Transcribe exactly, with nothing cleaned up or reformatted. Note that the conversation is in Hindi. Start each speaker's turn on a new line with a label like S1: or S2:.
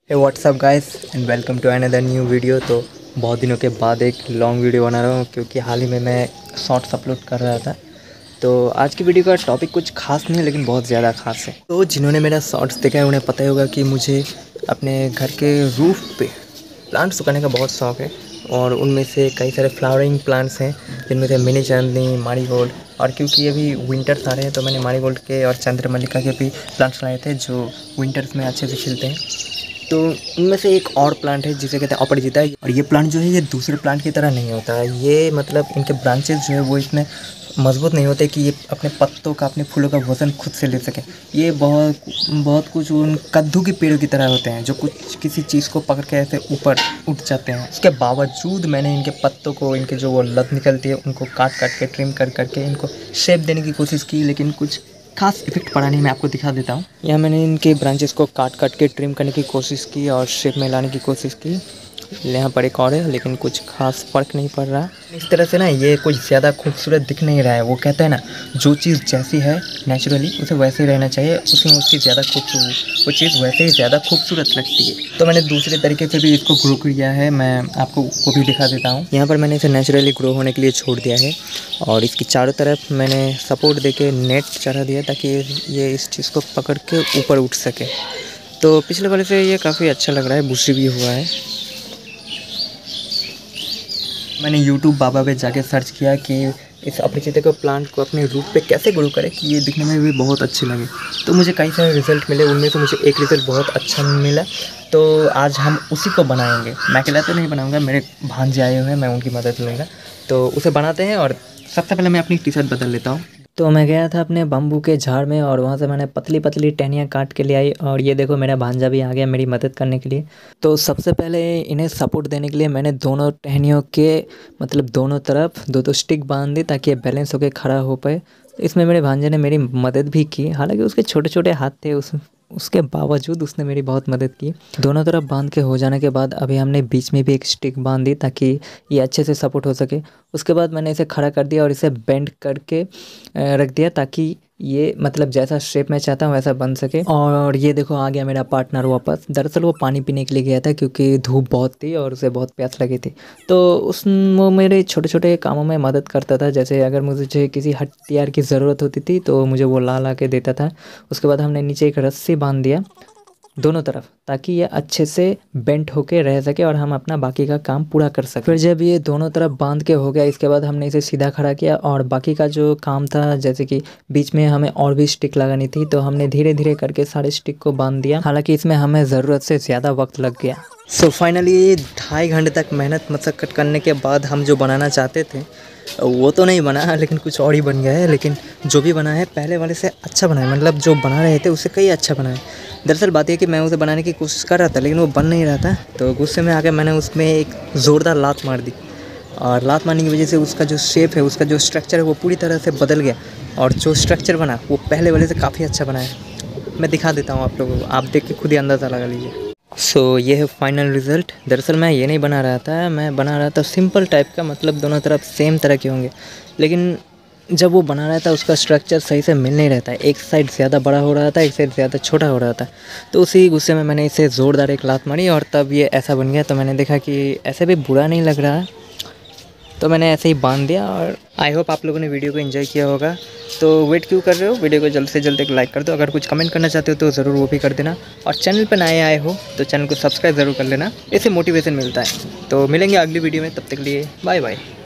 S1: Hey WhatsApp guys and welcome to another new video. तो बहुत दिनों के बाद एक लॉन्ग वीडियो बना रहा हूँ क्योंकि हाल ही में मैं शॉर्ट्स अपलोड कर रहा था। तो आज की वीडियो का टॉपिक कुछ खास नहीं है लेकिन बहुत ज़्यादा खास है। तो जिन्होंने मेरा शॉर्ट्स देखा है उन्हें पता ही होगा कि मुझे अपने घर के रूफ़ पे प्लांट्स उगाने का बहुत शौक़ है और उनमें से कई सारे फ्लावरिंग प्लांट्स हैं जिनमें से मिनी चांदनी, मारीगोल्ड, और क्योंकि अभी विंटर्स आ रहे हैं तो मैंने मारीगोल्ड के और चंद्रमल्लिका के भी प्लांट्स लाए थे जो विंटर्स में अच्छे से खिलते हैं। तो उनमें से एक और प्लांट है जिसे कहते हैं अपराजिता, और ये प्लांट जो है ये दूसरे प्लांट की तरह नहीं होता है। ये मतलब इनके ब्रांचेस जो है वो इतने मजबूत नहीं होते कि ये अपने पत्तों का, अपने फूलों का वज़न खुद से ले सकें। ये बहुत बहुत कुछ उन कद्दू के पेड़ों की तरह होते हैं जो कुछ किसी चीज़ को पकड़ के ऐसे ऊपर उठ जाते हैं। इसके बावजूद मैंने इनके पत्तों को, इनके जो वो लत निकलती है उनको काट काट के, ट्रिम कर करके इनको शेप देने की कोशिश की, लेकिन कुछ खास इफेक्ट पड़ा नहीं। मैं आपको दिखा देता हूँ। यहाँ मैंने इनके ब्रांचेस को काट काट के ट्रिम करने की कोशिश की और शेप में लाने की कोशिश की। यहाँ पर एक और है लेकिन कुछ खास फ़र्क नहीं पड़ रहा। इस तरह से ना ये कुछ ज़्यादा खूबसूरत दिख नहीं रहा है। वो कहते हैं ना, जो चीज़ जैसी है नेचुरली उसे वैसे ही रहना चाहिए, उसमें उसकी ज़्यादा खूबसूरत वो चीज़ वैसे ही ज़्यादा खूबसूरत लगती है। तो मैंने दूसरे तरीके से भी इसको ग्रो किया है, मैं आपको वो भी दिखा देता हूँ। यहाँ पर मैंने इसे नेचुरली ग्रो होने के लिए छोड़ दिया है और इसकी चारों तरफ मैंने सपोर्ट देके नेट चढ़ा दिया ताकि ये इस चीज़ को पकड़ के ऊपर उठ सके। तो पिछले वाले से ये काफ़ी अच्छा लग रहा है, बुशी भी हुआ है। मैंने यूट्यूब बाबा पे जाके सर्च किया कि इस अपराजिता के प्लांट को अपने रूप पे कैसे ग्रो करें कि ये दिखने में भी बहुत अच्छे लगे। तो मुझे कई सारे रिज़ल्ट मिले, उनमें से मुझे एक रिज़ल्ट बहुत अच्छा मिला। तो आज हम उसी को बनाएंगे। मैं अकेला तो नहीं बनाऊंगा, मेरे भांजे आए हुए हैं, मैं उनकी मदद लूँगा। तो उसे बनाते हैं। और सबसे पहले मैं अपनी टी शर्ट बदल लेता हूँ। तो मैं गया था अपने बम्बू के झाड़ में और वहाँ से मैंने पतली पतली टहनियाँ काट के ले आई और ये देखो मेरा भांजा भी आ गया मेरी मदद करने के लिए। तो सबसे पहले इन्हें सपोर्ट देने के लिए मैंने दोनों टहनियों के मतलब दोनों तरफ दो दो स्टिक बांध दी ताकि ये बैलेंस होकर खड़ा हो पाए। तो इसमें मेरे भांजे ने मेरी मदद भी की, हालांकि उसके छोटे छोटे हाथ थे, उस उसके बावजूद उसने मेरी बहुत मदद की। दोनों तरफ बांध के हो जाने के बाद अभी हमने बीच में भी एक स्टिक बांध दी ताकि ये अच्छे से सपोर्ट हो सके। उसके बाद मैंने इसे खड़ा कर दिया और इसे बेंड करके रख दिया ताकि ये मतलब जैसा शेप मैं चाहता हूँ वैसा बन सके। और ये देखो आ गया मेरा पार्टनर वापस। दरअसल वो पानी पीने के लिए गया था क्योंकि धूप बहुत थी और उसे बहुत प्यास लगी थी। तो उस वो मेरे छोटे छोटे कामों में मदद करता था, जैसे अगर मुझे किसी हथियार की ज़रूरत होती थी तो मुझे वो ला ला के देता था। उसके बाद हमने नीचे एक रस्सी बांध दिया दोनों तरफ ताकि ये अच्छे से बेंट होके रह सके और हम अपना बाकी का काम पूरा कर सकें। फिर जब ये दोनों तरफ बांध के हो गया, इसके बाद हमने इसे सीधा खड़ा किया और बाकी का जो काम था, जैसे कि बीच में हमें और भी स्टिक लगानी थी, तो हमने धीरे धीरे करके सारे स्टिक को बांध दिया। हालांकि इसमें हमें ज़रूरत से ज़्यादा वक्त लग गया। सो फाइनली ढाई घंटे तक मेहनत मशक्क़त करने के बाद हम जो बनाना चाहते थे वो तो नहीं बना, लेकिन कुछ और ही बन गया है। लेकिन जो भी बना है पहले वाले से अच्छा बना है, मतलब जो बना रहे थे उससे कई अच्छा बना है। दरअसल बात यह कि मैं उसे बनाने की कोशिश कर रहा था लेकिन वो बन नहीं रहा था। तो गुस्से में आकर मैंने उसमें एक ज़ोरदार लात मार दी और लात मारने की वजह से उसका जो शेप है, उसका जो स्ट्रक्चर है वो पूरी तरह से बदल गया और जो स्ट्रक्चर बना वो पहले वाले से काफ़ी अच्छा बना है। मैं दिखा देता हूँ आप लोगों को, आप देख के खुद ही अंदाज़ा लगा लीजिए। सो so, ये है फाइनल रिज़ल्ट। दरअसल मैं ये नहीं बना रहा था, मैं बना रहा था सिंपल टाइप का, मतलब दोनों तरफ सेम तरह के होंगे। लेकिन जब वो बना रहा था उसका स्ट्रक्चर सही से मिल नहीं रहता है, एक साइड ज़्यादा बड़ा हो रहा था, एक साइड ज़्यादा छोटा हो रहा था। तो उसी गुस्से में मैंने इसे ज़ोरदार एक लात मारी और तब ये ऐसा बन गया। तो मैंने देखा कि ऐसे भी बुरा नहीं लग रहा, तो मैंने ऐसे ही बांध दिया। और आई होप आप लोगों ने वीडियो को एंजॉय किया होगा। तो वेट क्यों कर रहे हो, वीडियो को जल्द से जल्द एक लाइक कर दो। अगर कुछ कमेंट करना चाहते हो तो ज़रूर वो भी कर देना। और चैनल पर नए आए हो तो चैनल को सब्सक्राइब ज़रूर कर लेना, इससे मोटिवेशन मिलता है। तो मिलेंगे अगली वीडियो में, तब तक के लिए बाय बाय।